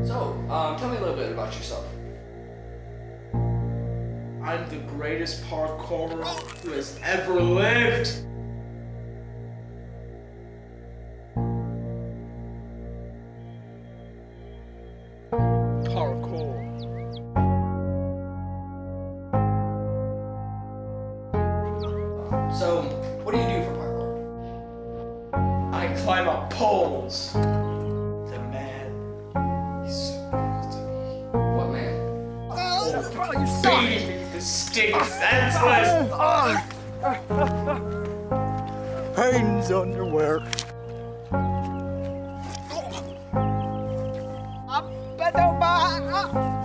So, tell me a little bit about yourself. I'm the greatest parkourer who has ever lived. Parkour. So, what do you do for parkour? I climb up poles. The man, he's so cool to me. What man? Baby, the stick is senseless. Haynes underwear. Up,